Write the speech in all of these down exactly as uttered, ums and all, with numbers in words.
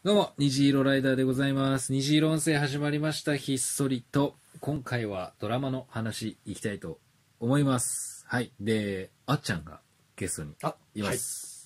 どうも、虹色ライダーでございます。虹色音声始まりました。ひっそりと。今回はドラマの話いきたいと思います。はい。で、あっちゃんがゲストにいます。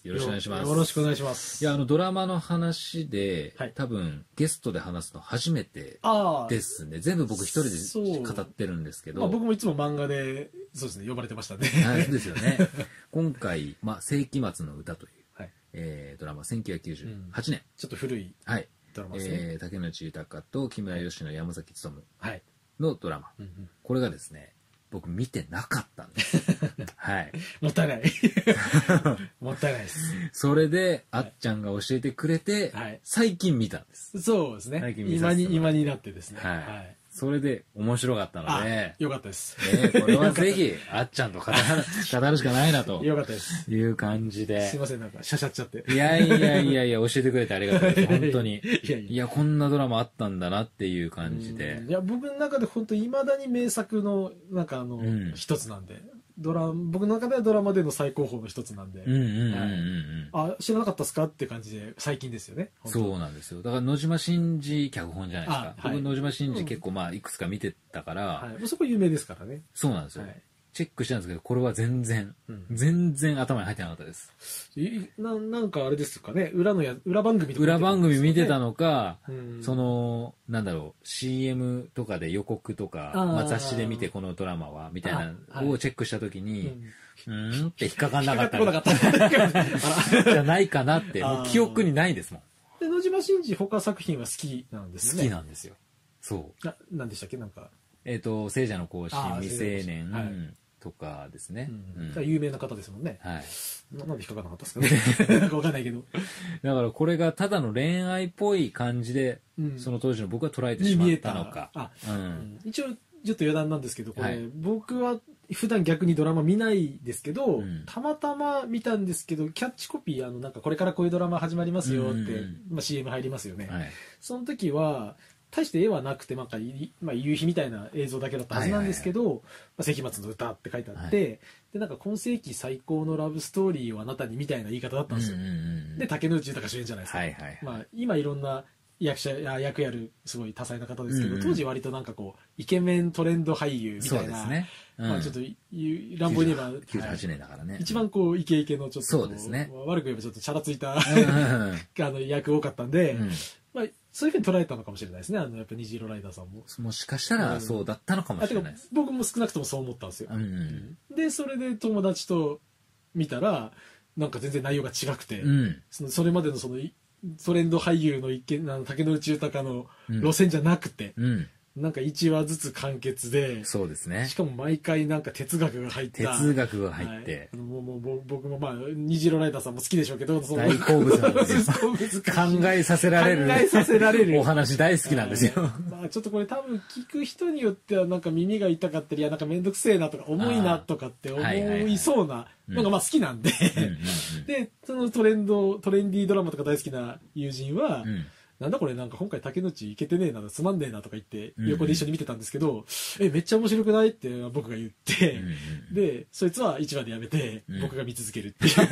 はい、よろしくお願いします。 よろしくお願いします。 いや、あの、ドラマの話で、はい、多分、ゲストで話すの初めてですね。全部僕一人で語ってるんですけど。 まあ、僕もいつも漫画で、そうですね、呼ばれてましたね。 はい、そうですよね。今回、まあ、世紀末の歌という。えー、ドラマせんきゅうひゃくきゅうじゅうはちねん、うん、 ちょっと古いドラマですね、 えー、竹野内豊と木村佳乃山崎努のドラマ、はい、これがですね僕見てなかったんですはいもったいないもったいないですそれであっちゃんが教えてくれて、はい、最近見たんです。 そうですね、今に今になってですね、 はい、はい、それで面白かったのでよかったです、 えー、これはぜひあっちゃんと語る語るしかないなとよかったですいう感じで、 すいませんなんかしゃしゃっちゃって、 いやいやいやいや教えてくれてありがとうです本当にいやいやこんなドラマあったんだなっていう感じで、 いや僕の中で本当いまだに名作のなんかあの、うん、一つなんで、ドラ僕の中ではドラマでの最高峰の一つなんで、あ知らなかったっすかって感じで最近ですよね。 そうなんですよ。だから野島真司脚本じゃないですか。僕、はい、野島真司結構まあいくつか見てたから、 はい、そこ有名ですからね。 そうなんですよ、はい、チェックしたんですけどこれは全然、うん、全然頭に入ってなかったです。 ななんかあれですかね、裏のや裏番組とか、 ね、裏番組見てたのか、うん、そのなんだろう シーエム とかで予告とか、まあ、雑誌で見てこのドラマはみたいなのをチェックした時に、うん、うんって引っかかんなかったじゃないかなってもう記憶にないですもん。 で野島真司他作品は好きなんですね。 好きなんですよ。そうななんでしたっけ、なんかえっ、ー、と聖者の行進未成年、はい、とかですね、 うんうん、有名な方ですもんね。 はい。 ななんで引っかかなかったですかね。なんかわかんないけど。 だからこれがただの恋愛っぽい感じで、うん、その当時の僕は捉えてしまったのか。 あ、うん、一応ちょっと余談なんですけどこれ、はい、僕は普段逆にドラマ見ないですけど、うん、たまたま見たんですけどキャッチコピーあのなんかこれからこういうドラマ始まりますよって、うんうんうん、まあ、シーエム 入りますよね。はい、その時は大して絵はなくてなんか、まあ、夕日みたいな映像だけだったはずなんですけど「世紀末の歌」って書いてあって、はい、でなんか今世紀最高のラブストーリーをあなたにみたいな言い方だったんですよ。うんうんうん、で竹野内豊主演じゃないですか。はいはいはい、まあ、今いろんな役者や役やるすごい多彩な方ですけど、うんうん、当時割となんかこうイケメントレンド俳優みたいな、ね、うん、まあちょっと乱暴に言えばきゅうじゅうはちねんだからね、 はい、一番こうイケイケのちょっとそうですね、 悪く言えばちょっとチャラついた、うん、あの役多かったんで、うん、まあそういうふうに捉えたのかもしれないですね。あのやっぱ虹色ライダーさんももしかしたらそうだったのかもしれないです、 うん、僕も少なくともそう思ったんですよ。うんうん、でそれで友達と見たらなんか全然内容が違くて、うん、そのそれまでのそのトレンド俳優の一見あの竹野内豊の路線じゃなくて、うん、なんかいちわずつ完結で、 そうですね、 しかも毎回なんか哲学が入った哲学が入って、 はい、もうもう僕もまあ虹色ライダーさんも好きでしょうけどその大好物なんですよ考えさせられる考えさせられるお話大好きなんですよ。 まあちょっとこれ多分聞く人によってはなんか耳が痛かったり、いやなんか面倒くせえなとか重いなとかって思いそうな、なんかまあ好きなんで、うん、でそのトレンドトレンディードラマとか大好きな友人は、うん、なんだこれなんか今回竹野内いけてねえなつまんねえなとか言って横で一緒に見てたんですけど、うん、えめっちゃ面白くないって僕が言って、うん、でそいつはいちわでやめて僕が見続けるっていう、うん、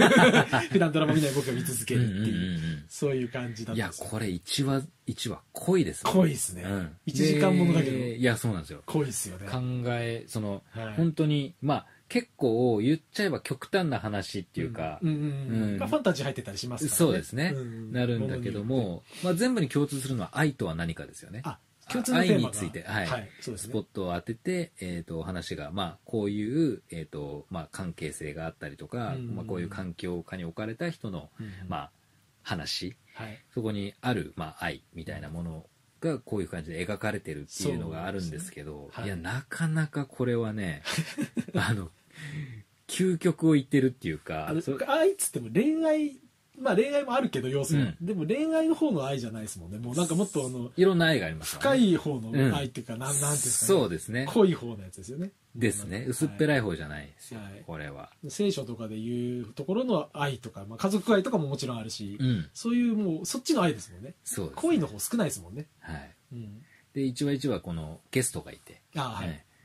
普段ドラマ見ない僕が見続けるっていう、うんうんうん、そういう感じだったんです。 いやこれいちわいちわ濃いですね。 濃いですね、うん、いちじかんものだけどいやそうなんですよ、 濃いですよね。 考えその、はい、本当にまあ結構言っちゃえば極端な話っていうか、ファンタジー入ってたりしますからね。 そうですね、うん、なるんだけども、まあ、全部に共通するのは愛とは何かですよね。 あ共通のテーマが愛について、はい、 はいそうですね、 スポットを当てて、えー、と話が、まあ、こういう、えーとまあ、関係性があったりとか、うんまあ、こういう環境下に置かれた人の、うんまあ、話、はい、そこにある、まあ、愛みたいなものがこういう感じで描かれてるっていうのがあるんですけど、ねはい、いやなかなかこれはねあの究極を言ってるっていうか、 愛っつっても恋愛、まあ恋愛もあるけど要素は、うん、でも恋愛の方の愛じゃないですもんね。もうなんかもっとあのいろんな愛がありますからね。深い方の愛っていうか、うん、なんなんていうんですかね。 そうですね。 濃い方のやつですよね。 ですね。薄っぺらい方じゃないですよ、はい、これは。 聖書とかで言うところの愛とか、まあ、家族愛とかももちろんあるし、うん、そういうもうそっちの愛ですもんね。 そうですね。 恋の方少ないですもんね。 はい。うん、で一話一話このゲストがいて、 あ、はい、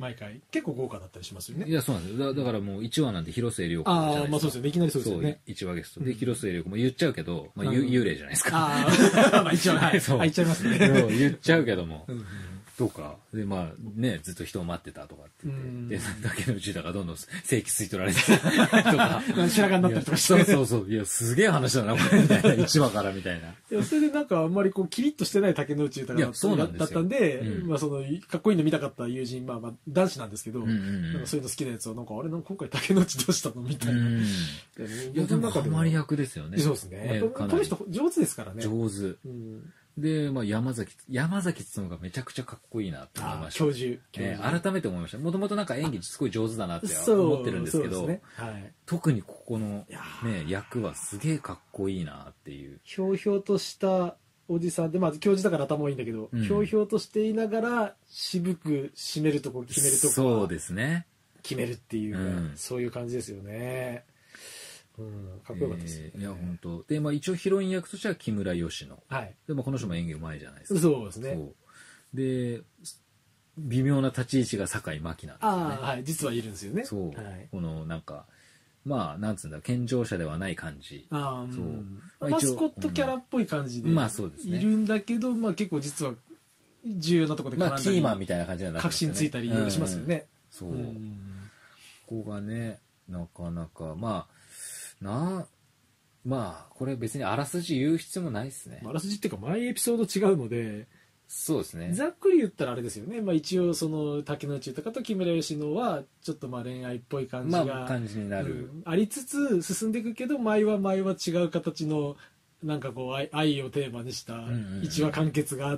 毎回結構豪華だったりしますよね。 いやそうなんですよ。だ, だからもういちわなんて広末涼子じゃないですか。 ああまあそうですよね。いきなりそうですよね。 いちわゲストで広末涼子も言っちゃうけど、まあ、幽霊じゃないですか。 ああまあ一応はいそう言っちゃいますね。 言っちゃうけども。 うんうんとかでまあねずっと人を待ってたとかって言ってで竹野内田がどんどん正規吸い取られてとか白髪になったりとかして、 そうそうそういやすげえ話だなこれみたいないちわからみたいな。 いやそれでなんかあんまりこうキリッとしてない竹野内豊がだったんで、うん、まあそのかっこいいの見たかった友人まあまあ男子なんですけど、うんうんうん、なんかそういうの好きなやつはなんかあれなんか今回竹野内どうしたのみたいな。うん、いやでもハマり役ですよね。 そうですね。ねこの人上手ですからね。 上手。うんで、まあ、山崎、山崎努がめちゃくちゃかっこいいなって思いました。 教授。 えー、改めて思いました。もともとなんか演技すごい上手だなって思ってるんですけど、ねはい、特にここの、ね、役はすげえかっこいいなっていう。 ひょうひょうとしたおじさんで、まあ、教授だから頭いいんだけど、うん、ひょうひょうとしていながら渋く締めるとこ決めるとこそうですね。 決めるっていう、うん、そういう感じですよね。うん、かっこよかったですね。 えー、いや本当でまあ一応ヒロイン役としては木村佳乃、はい、でもこの人も演技うまいじゃないですか。 そうですね。 で微妙な立ち位置が酒井真紀なんですよね。 ああはい実はいるんですよね。 そう、 はい、 このなんかまあなんつうんだ健常者ではない感じ。 ああそう、 うんまあ、マスコットキャラっぽい感じで、 うん、まあそうですね。 いるんだけどまあ結構実は重要なところで絡んだり、 まあキーマンみたいな感じになって確信ついたりいろいろしますよね。 うん、そう、うん、ここがねなかなかまあなまあこれ別にあらすじ言う必要もないですね。 あらすじっていうか毎エピソード違うのでそうですね。 ざっくり言ったらあれですよね。まあ一応その竹野内豊と木村佳乃はちょっとまあ恋愛っぽい感じが、 まあ、感じになる、 うん、ありつつ進んでいくけど前は前は違う形のなんかこう 愛, 愛をテーマにした一話完結があって、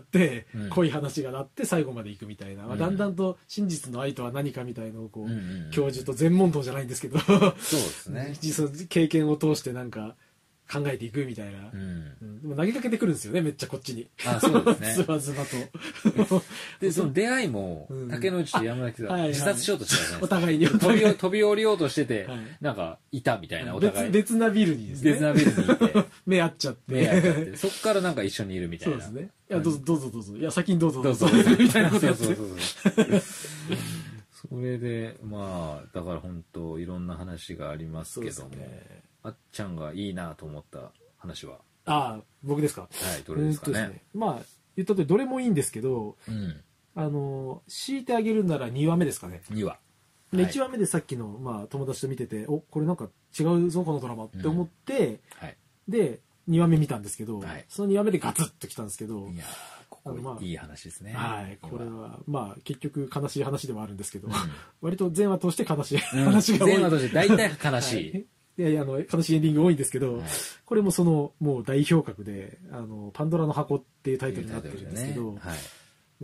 うんうん、濃い話がなって最後までいくみたいな、うんまあ、だんだんと真実の愛とは何かみたいのをこう、うんうんうん、教授と全問答じゃないんですけどそうですね実際経験を通してなんか考えていくみたいな、うんうん、でも投げかけてくるんですよねめっちゃこっちに。 あそうですねズバズバとでその出会いも、うん、竹野内と山崎さん、はいはい、自殺しようとしてたじゃないですか。 お互いに飛び飛び降りようとしてて、はい、なんかいたみたいなお互い別, 別なビルにですね別なビルにいて目合っちゃって目合っちゃってそっからなんか一緒にいるみたいな。 そうですね。いやどうぞどうぞどうぞいや先にどうぞどうぞみたいなことやってそうそうそうそうそれでまあだから本当いろんな話がありますけども、ね、あっちゃんがいいなと思った話は。 ああ僕ですか。 はいどれですかね。 ねまあ言ったとおりどれもいいんですけど、うん、あの強いてあげるならにわめですかね。 にわで、はい、いちわめでさっきの、まあ、友達と見てておこれなんか違うぞこのドラマって思って、うんはい、でにわめ見たんですけど、はい、そのにわめでガツッときたんですけど、 いやここ、まあ、いい話ですね。 はいこれはまあ結局悲しい話ではあるんですけど、うん、割と前話通して悲しい話が多い、 うん、前話通して大体悲しい、 はいいやいやあの悲しいエンディング多いんですけど、はい、これもそのもう大表格であのパンドラの箱っていうタイトルになってるんですけど、ねはい、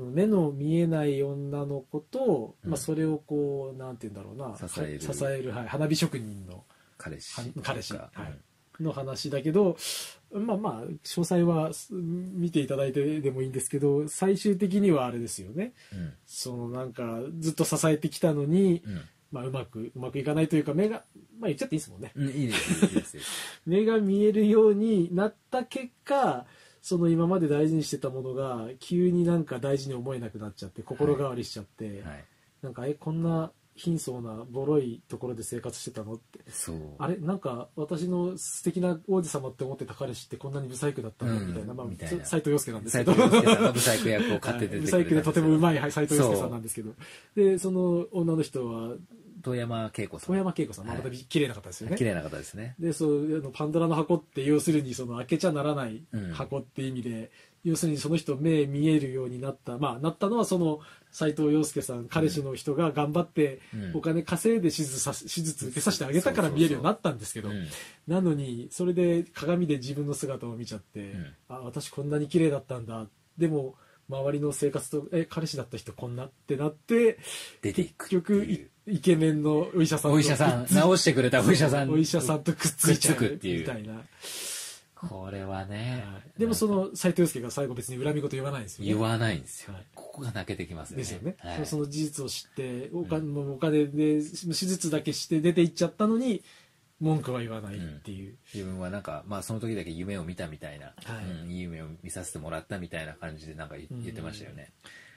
目の見えない女の子と、うんまあ、それをこうなんて言うんだろうな支える、 支えるはい、花火職人の彼氏彼氏、はい、の話だけどまあまあ詳細は見ていただいてでもいいんですけど最終的にはあれですよね、うん、そのなんかずっと支えてきたのに、うんまあ、うまくうまくいかないというか目がまあ言っちゃっていいですもんね、 うん、いいですいいです目が見えるようになった結果その今まで大事にしてたものが急になんか大事に思えなくなっちゃって心変わりしちゃって、はいはい、なんかえこんな貧相なボロいところで生活してたのってそうあれなんか私の素敵な王子様って思ってた彼氏ってこんなにブサイクだったの、うん、みたいなまあ斉藤洋介なんですけど斉藤洋介さんがブサイク役を買って出てくる、はい、 ブサイクでとてもうまい斉藤洋介さんなんですけどでその女の人は遠山恵子さん。 遠山恵子さん、まあ、また綺麗な方ですよね。 綺麗な方ですね。 で、そうあのパンドラの箱って要するにその開けちゃならない箱って意味で、うん、要するにその人目見えるようになった、まあなったのはその斉藤洋介さん、彼氏の人が頑張ってお金稼いで手術さ手術受けさせてあげたから見えるようになったんですけど、なのにそれで鏡で自分の姿を見ちゃって、うん、あ私こんなに綺麗だったんだ。でも周りの生活とえ彼氏だった人こんなってなって出ていく結局イケメンのお医者さんとお医者さん治してくれたお医者さんお医者さんとくっついちゃうみたいなこれはね、 はい、でもその斉藤洋介が最後別に恨み事言わないんですよね。 言わないんですよ、はい、ここが泣けてきますよね。 ですよね、 はい、 その事実を知ってお金、うん、お金で手術だけして出ていっちゃったのに文句は言わないっていう、うん、 自分はなんか、まあ、その時だけ夢を見たみたいな、はいうん、いい夢を見させてもらったみたいな感じでなんか言ってましたよね、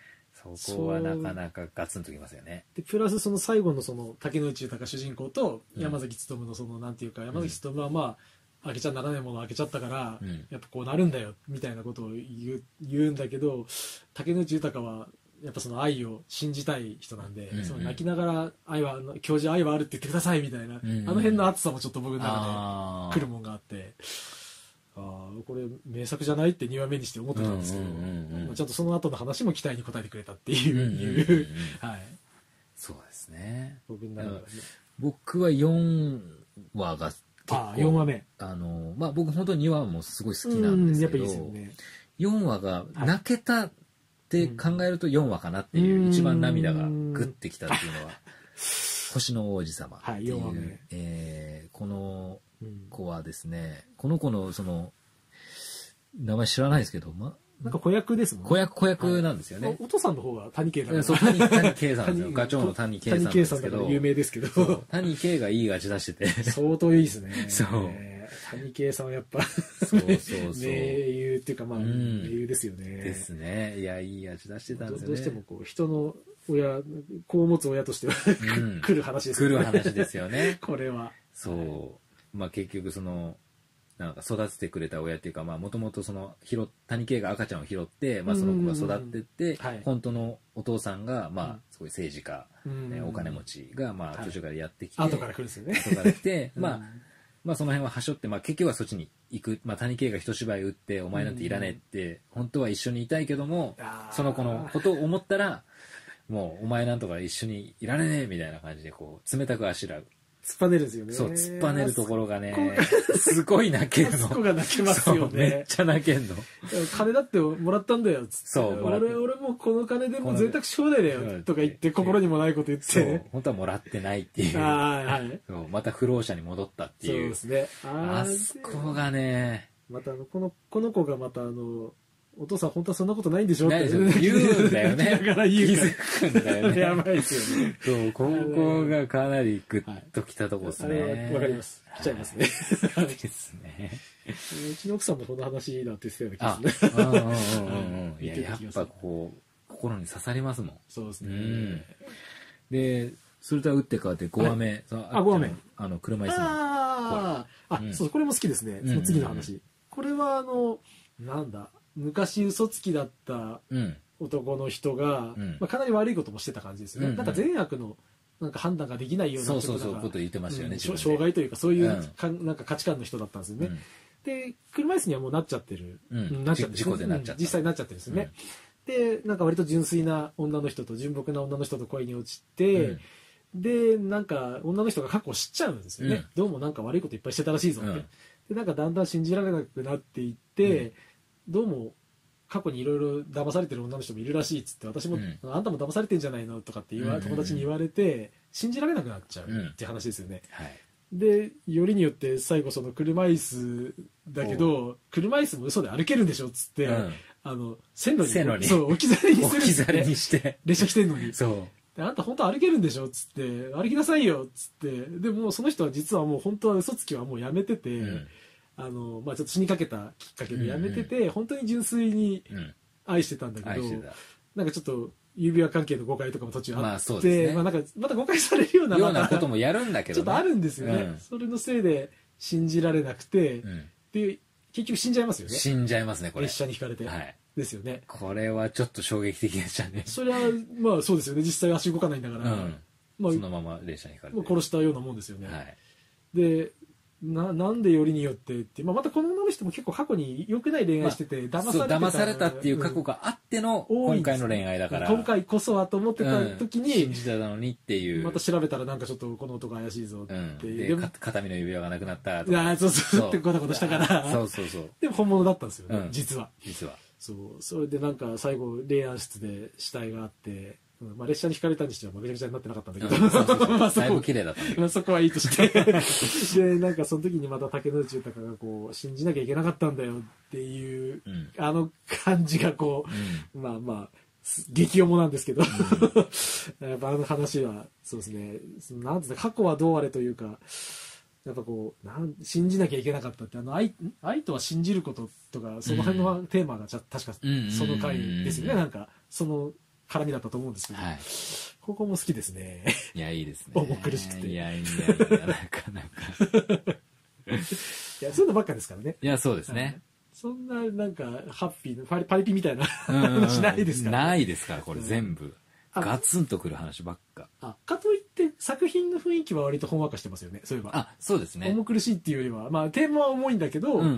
そこはなかなかガツンときますよね。 でプラスその最後のその竹野内豊主人公と山崎努のそのなんていうか、山崎努はまあ開けちゃならないものを開けちゃったから、うん、やっぱこうなるんだよみたいなことを言う、言うんだけど、竹野内豊はやっぱその愛を信じたい人なんで、うんうん、その泣きながら愛は教授愛はあるって言ってくださいみたいな、うんうん、あの辺の熱さもちょっと僕の中で来るもんがあって。あこれ名作じゃないってにわめにして思ってたんですけど、うんうんうんうん、ちゃんとその後の話も期待に応えてくれたっていう、うんうんうんうんはい、 そうですね。 僕の中ではね、 僕はよんわが結構あよんわめあの、まあ、僕本当ににわもすごい好きなんですけど、うんやっぱいいですよね、よんわが泣けたって考えるとよんわかなっていう、うん、一番涙がグッてきたっていうのは星の王子様っていう、はい、よんわめえー、この子はですね、この子のその名前知らないですけど、ま、 なんか子役ですもんね。 子役子役なんですよね。 はい、お父さんの方が谷圭さん。 そう谷谷圭さんですよ。ガチョウの谷圭さんですけど。 谷圭さん有名ですけど。 谷圭がいい味出してて。 相当いいですね。 そう。 谷圭さんはやっぱそうそうそう名優っていうかまあ、うん、名優ですよね。 ですね。いやいい味出してたんですよね。 どうしてもこう人の親子を持つ親としてはうん、来る話ですよね。来る話ですよね。 これは。 そう。まあ、結局そのなんか育ててくれた親っていうかもともとその拾谷圭が赤ちゃんを拾って、まあ、その子が育ってって、はい、本当のお父さんが、まあ、すごい政治家、ね、お金持ちが、まあ、途中からやってきて、 はい、後から来るんですよね。 後から来て、まあまあ、その辺ははしょって、まあ、結局はそっちに行く、まあ、谷圭が一芝居打ってお前なんていらねえって、本当は一緒にいたいけどもその子のことを思ったらもうお前なんとか一緒にいられねえみたいな感じでこう冷たくあしらう。 突っぱねるんですよね。 そう、突っぱねるところがね、すごい泣けるの。 そこが泣けますよね。 めっちゃ泣けんの。 金だってもらったんだよ、つって。そう、俺、俺もこの金でも贅沢し放題だよ、とか言って、心にもないこと言って。そう、 本当はもらってないっていう。はいはい。そう、また不老者に戻ったっていう。 そうですね。 あそこがね。 またあの、この、この子がまたあの、お父さん本当はそんなことないんでしょって言うんだよね。 だから言う気づくんだよね。 やばいですよね。 そう、ここがかなりグッときたとこですね。 わかります。来ちゃいますね。 ですね。 うちの奥さんもこの話だって言ってたような気がするね。いや、やっぱこう、心に刺さりますもん。 そうですね。 で、それとは打って変わってごわめ。 あ、ごわめ。 あの、車椅子の。 ああ、そう、これも好きですね。その次の話。これはあの、なんだ。昔嘘つきだった男の人が、うんまあ、かなり悪いこともしてた感じですよね、うんうん、なんか善悪のなんか判断ができないようなそうそうそうこと言ってましたよね、うん、 障害というかそういうか、うん、なんか価値観の人だったんですよね、うん、で車椅子にはもうなっちゃってる、 うん、なっちゃってる、事故でなっちゃった、 実際になっちゃってるんですよね、うん、でなんか割と純粋な女の人と純朴な女の人と恋に落ちて、うん、でなんか女の人が過去を知っちゃうんですよね、うん、どうもなんか悪いこといっぱいしてたらしいぞって、うん、でなんかだんだん信じられなくなっていって、うんどうも過去にいろいろ騙されてる女の人もいるらしいっつって私も、うん、あんたも騙されてんじゃないのとかって言わ、うんうんうん、友達に言われて信じられなくなっちゃうって話ですよね、うんはい、でよりによって最後その車椅子だけど車椅子も嘘で歩けるんでしょっつって、うん、あの線路に線路にそう置き去りにするんです、ね、 置き去りにして列車来てんのにそうであんた本当歩けるんでしょっつって歩きなさいよっつってでもその人は実はもう本当は嘘つきはもうやめてて、うんあのまあ、ちょっと死にかけたきっかけでやめてて、うんうん、本当に純粋に愛してたんだけど、うん、なんかちょっと指輪関係の誤解とかも途中あって、まあそうですねまあ、なんかまた誤解されるようなようなこともやるんだけど、ね、 ちょっとあるんですよね、うん、それのせいで信じられなくて、うん、で結局死んじゃいますよね死んじゃいますねこれ列車にひかれて、はい、ですよねこれはちょっと衝撃的でしたねそれはまあそうですよね実際足動かないんだから、うんまあ、そのまま列車にひかれて殺したようなもんですよね、はい、でな, なんでよりによってって、まあ、またこの女の人も結構過去に良くない恋愛してて、 まあ、騙されてた騙されたっていう過去があっての今回の恋愛だから、 うん、今回こそはと思ってた時に、うん、 信じてたのにっていうまた調べたらなんかちょっとこの男怪しいぞっていう、 うん、で片身の指輪がなくなったとかあそうそうそうってことことしたからそうそうそうでも本物だったんですよね、 うん、 実は実はそうそれでなんか最後霊安室で死体があってまあ、列車にひかれたにしてはめちゃくちゃになってなかったんだけど、うん、そうそうそうだいぶ綺麗だったんだけど、 まあ、そこはいいとしてでなんかその時にまた竹野内豊がこう信じなきゃいけなかったんだよっていう、うん、あの感じがこう、うん、まあまあ激重なんですけど、うん、やっぱあの話はそうですねなんですか過去はどうあれというかやっぱこうなん信じなきゃいけなかったってあの 愛, 愛とは信じることとかその辺のテーマがじゃ確かその回ですよね、うん、なんかその絡みだったと思うんですけど、はい、ここも好きですね。 いや、いいですね。 重苦しくて。 いやいやいや、なかなか。 いや、そういうのばっかですからね。 いや、そうですね。はい、 そんな、なんか、ハッピーな、パリパリピみたいな話ないですから、 ね。ないですから、これ全部。ガツンとくる話ばっか。 あ、かといって作品の雰囲気は割とほんわかしてますよね、そういえば。 あ、そうですね。 重苦しいっていうよりは、まあテーマは重いんだけど、 うんうんうん、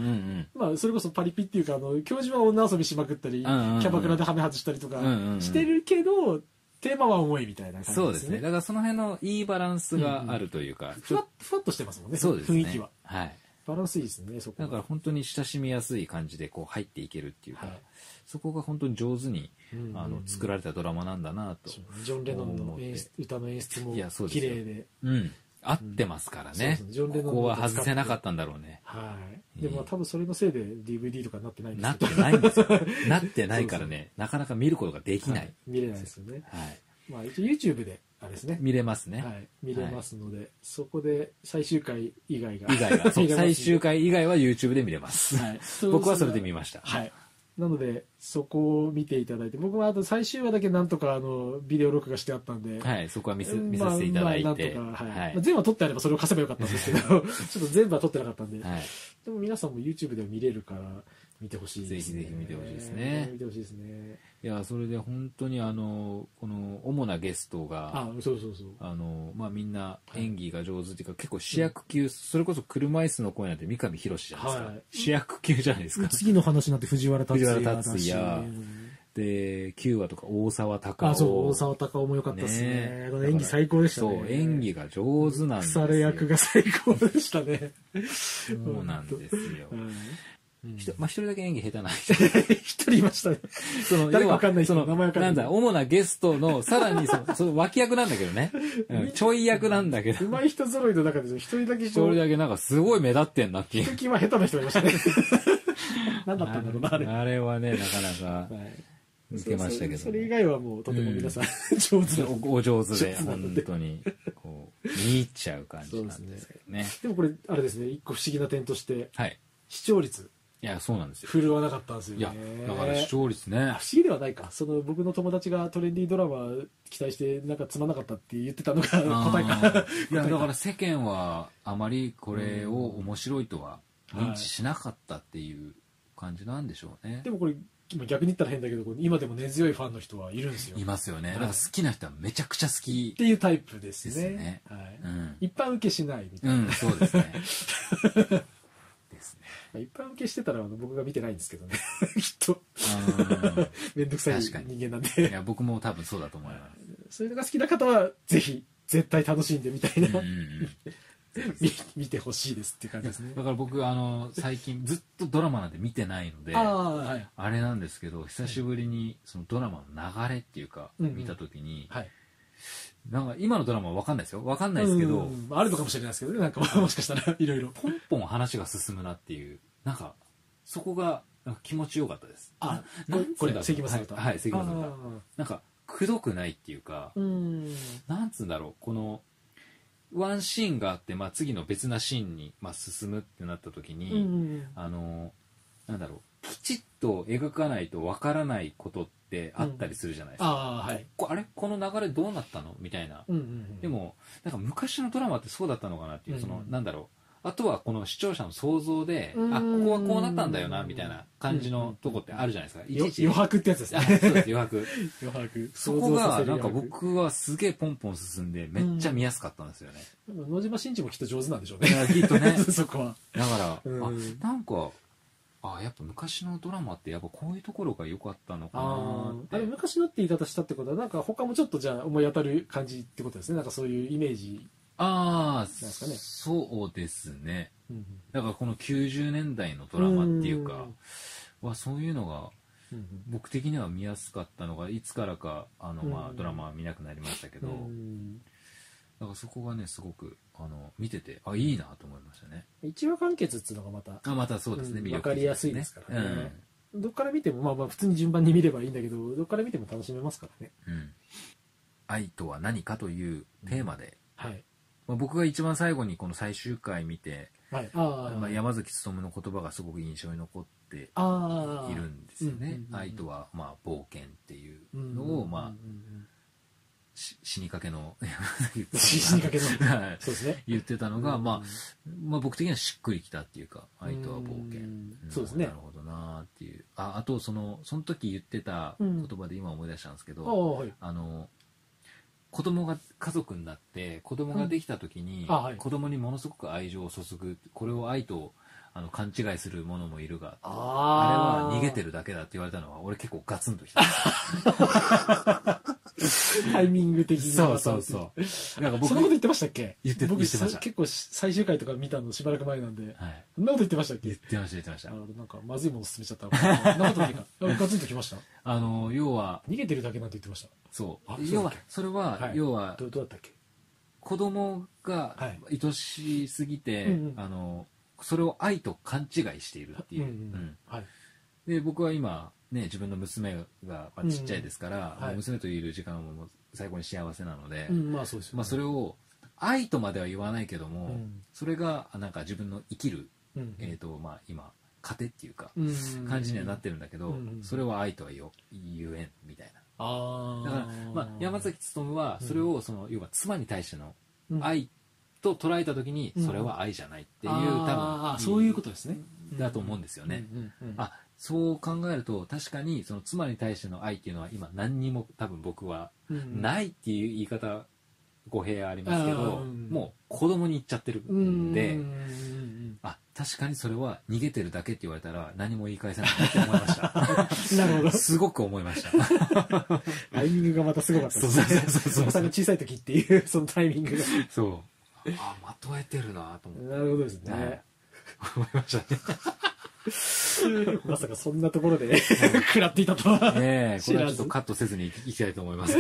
まあそれこそパリピっていうか、あの、教授は女遊びしまくったり、うんうんうん、キャバクラでハメ外したりとかしてるけど、うんうんうん、テーマは重いみたいな感じですね。 そうですね。だからその辺のいいバランスがあるというか。うんうん、 ふわっ、ふわっとしてますもんね、 そうですね。 雰囲気は。 はい。 バランスいいですね、そこだから本当に親しみやすい感じでこう入っていけるっていうか、はい、そこが本当に上手に、うんうんうん、あの作られたドラマなんだなと。 ジョン・レノンの演出歌の演出も綺麗で。 うん。合ってますからね。うん、ジョン・レノンここは外せなかったんだろうね。 はい。でも多分それのせいで ディーブイディー とかなってないんですけど。なってないんですよ。なってないからね、なかなか見ることができない。はい、 見れないですよね。はい。まあ一応 YouTube であれですね。 見れますね。 はい。見れますので、はい、そこで最終回以外が。 以外が。そう最終回以外は YouTube で見れます。はい。僕はそれで見ました。 はい。なので、そこを見ていただいて、僕はあと最終話だけなんとかあの、ビデオ録画してあったんで。 はい。そこは見せ、見させていただいて。まあ、まあ、なんとか、 はい。はい、まあ、全部は撮ってあればそれを貸せばよかったんですけど、ちょっと全部は撮ってなかったんで。はい。でも皆さんも YouTube でも見れるから、見てほしいですね。 ぜひぜひ見てほしいですね。 見てほしいですね。 いや、それで本当にあの、この主なゲストが、 あ、そうそうそう。 あの、まあ、みんな演技が上手っていうか、はい、結構主役級、うん、それこそ車椅子の声なんて三上博史じゃないですか。はい、主役級じゃないですか。 次の話なんて藤原竜也。 藤原竜也。で、きゅうわとか大沢たかお。 あ、そう、大沢たかおも良かったですね。ねこの演技最高でしたね。 そう、演技が上手なんですよ。 腐れ役が最高でしたね。 そうなんですよ。うん、まあ、一人だけ演技下手な人。一人いましたね。その、誰かわかんない人の名前わかんない。 なんだ、主なゲストの、さらにその、その脇役なんだけどね。うん、ちょい役なんだけど。 上手い人揃いの中で、一人だけ一人だけなんかすごい目立ってんなっていう。 ひときわ下手な人がいましたね。何だったんだろうな、あれ。 あれはね、なかなか、受けましたけど、ねそ。それ以外はもう、とても皆さん、うん、上手お。お上手で、本当に、こう、見入っちゃう感じなんですけどね。 でもこれ、あれですね、一個不思議な点として、 はい。 視聴率。 いや、そうなんですよ。 振るわなかったんですよね。 いや、だから視聴率ね。不思議ではないか。その僕の友達がトレンディードラマ期待してなんかつまんなかったって言ってたのが答えか。 いや、だから世間はあまりこれを面白いとは認知しなかったっていう感じなんでしょうね。 でもこれ、逆に言ったら変だけど、今でも根強いファンの人はいるんですよ。 いますよね。だから好きな人はめちゃくちゃ好き。 っていうタイプですね。 ですね。 はい。うん、一般受けしないみたいな。 うん、そうですね。ですね。一般受けしてたら僕が見てないんですけどね。きっと。めんどくさい人間なんで。 いや、僕も多分そうだと思います。 そういうのが好きな方は、ぜひ、絶対楽しんでみたいな。見てほしいですっていう感じですね。 だから僕、あの、最近ずっとドラマなんて見てないので、あ、はい、あれなんですけど、久しぶりにそのドラマの流れっていうか、見たときに、はい、なんか今のドラマは分かんないですよ。分かんないですけど。 あるのかもしれないですけどね。なんかもしかしたらいろいろ。 ポンポン話が進むなっていう。なんか、そこがなんか気持ちよかったです。 あ、これだ。関松歌。 はい、関松歌。なんか、くどくないっていうか、なんつうんだろう。この、ワンシーンがあって、まあ次の別なシーンに、まあ、進むってなった時に、あの、なんだろう。きちっと描かないとわからないことって、あったりするじゃないですか。うん、あ, はい、あれこの流れどうなったのみたいな、うんうんうん、でもなんか昔のドラマってそうだったのかなっていう、うん、そのなんだろうあとはこの視聴者の想像で、うん、あここはこうなったんだよなみたいな感じのとこってあるじゃないですか。 いちいち余白ってやつですね。 そうです余白余白そこがなんか僕はすげえポンポン進んでめっちゃ見やすかったんですよね。 野島伸二もきっと上手なんでしょうね。 きっとねそこはだから、うん、あなんかあやっぱ昔のドラマってやっぱこういうところが良かったのかなって。 あれ昔のって言い方したってことはなんか他もちょっとじゃあ思い当たる感じってことですね。なんかそういうイメージああなんですかね。そうですね、うんうん、だからこのきゅうじゅうねんだいのドラマっていうかはそういうのが僕的には見やすかったのがいつからかあの、まあ、ドラマは見なくなりましたけど、だからそこがねすごくあの見ててあいいなと思いましたね。 一話完結っていうのがまたあまたそうですね、 うん、分かりやすいですからね、うん、どっから見てもまあまあ普通に順番に見ればいいんだけどどっから見ても楽しめますからね、 うん、愛とは何かというテーマで、 うんはいまあ、僕が一番最後にこの最終回見てはいあまあ、山崎努の言葉がすごく印象に残っているんですよね。愛とはまあ冒険っていうのをまあ死にかけの死にかけのそうですね言ってたのが、まあ、まあ僕的にはしっくりきたっていうか、愛とは冒険、 そうですね。 なるほどなっていう。あ、あとそのその時言ってた言葉で今思い出したんですけど、うん、あの子供が家族になって子供ができた時に、うんはい、子供にものすごく愛情を注ぐ、これを愛とあの勘違いする者もいるが、あ, あれは逃げてるだけだって言われたのは俺結構ガツンときた。 タイミング的に。 そうそうそう。 なんか僕そんなこと言ってましたっけ？ 言って僕言ってました。 結構最終回とか見たのしばらく前なんで、はい、そんなこと言ってましたっけ？ 言ってました言ってました。 なんかまずいもの進めちゃった。そんなことないか。ガツンときました。 あの要は逃げてるだけなんて言ってました。 そう。要はそれは、はい、要はどうだったっけ？ 子供が愛しすぎて、はいうんうん、あのそれを愛と勘違いしているっていう。うんうんうんはい、で僕は今ね自分の娘がちっちゃいですから、うんはい、娘といる時間も最高に幸せなので、 うんまあそうですよね、 まあそれを愛とまでは言わないけども、うん、それがなんか自分の生きる、うん、えっとまあ今糧っていうか、うん、感じにはなってるんだけど、うん、それは愛とは言えんみたいな。あだからまあ山崎努はそれをその要は妻に対しての愛と捉えた時にそれは愛じゃないっていう、多分あそういうことですねだと思うんですよね。あそう考えると確かにその妻に対しての愛っていうのは今何にも多分僕はないっていう言い方語弊ありますけど、もう子供に言っちゃってるんで、あ確かにそれは逃げてるだけって言われたら何も言い返せないって思いました。 なるほど。 すごく思いました。 タイミングがまたすごかったですね。そうそうそうそう。お子さんが小さい時っていうそのタイミングが。 そう。あまとえてるなと思って。 なるほどですね。 はい、思いましたね。 まさかそんなところで食らっていたとは。 ねえ、これはちょっとカットせずにいきたいと思います。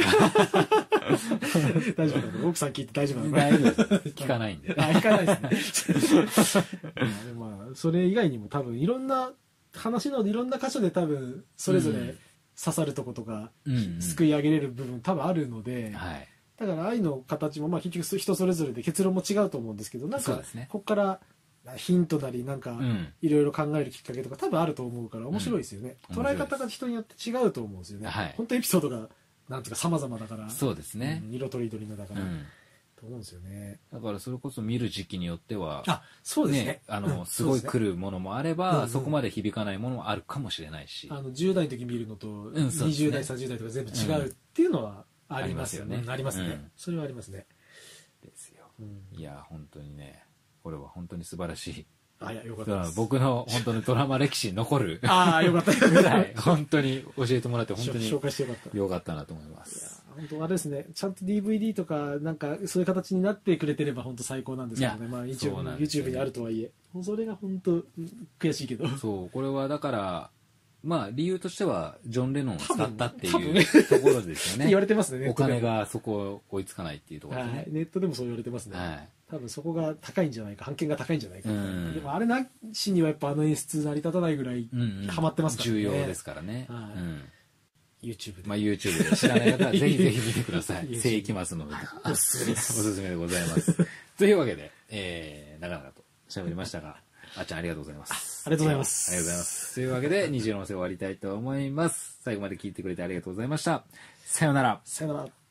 大丈夫なの？奥さん聞いて大丈夫なの？ 大丈夫です。聞かないんで。 あ、聞かないですね。まあ、それ以外にも多分いろんな話のいろんな箇所で多分それぞれ刺さるとことか、すくい上げれる部分多分あるので、はい、だから愛の形もまあ結局人それぞれで結論も違うと思うんですけど、なんかここからヒントなりなんかいろいろ考えるきっかけとか多分あると思うから面白いですよね、うん、捉え方が人によって違うと思うんですよね、はい、本当エピソードがなんていうか様々だから、 そうですね、 うん、色とりどりのだから、うん、と思うんですよね。 だからそれこそ見る時期によってはあそうですね、 ねあの、うん、すごい来るものもあれば、うん、そこまで響かないものもあるかもしれないし、 あのじゅう代の時見るのと、うん、にじゅう代さんじゅう代とか全部違うっていうのはありますよね、うん、ありますね、うん、それはありますねですよ、うん、いや本当にねこれは本当に素晴らしい。 あいやよかったです。 僕の本当にドラマ歴史に残るああよかったぐらい本当に教えてもらって本当に紹介してよかった。 よかったなと思います。 いや本当あれですね。ちゃんと ディーブイディー とかなんかそういう形になってくれてれば本当最高なんですけどね。まあ YouTube, YouTube にあるとはいえ、それが本当悔しいけど。 そうこれはだからまあ理由としてはジョン・レノンを使ったっていうところですよね。 言われてますね。 お金がそこ追いつかないっていうところですね。 はい、ネットでもそう言われてますね。はい。多分そこが高いんじゃないか、版権が高いんじゃないか、うん、でもあれなしにはやっぱあの演出成り立たないぐらいハマってますからね、 うんうん、重要ですからね、はいうん、 YouTube で、 まあ、YouTube で知らない方はぜひぜひ見てください世紀末のおすすめですおすすめでございますというわけで、えー、長々と喋りましたがあっちゃんありがとうございますありがとうございますありがとうございますというわけでにじゅうよん世終わりたいと思います。最後まで聞いてくれてありがとうございました。さようなら。 さようなら。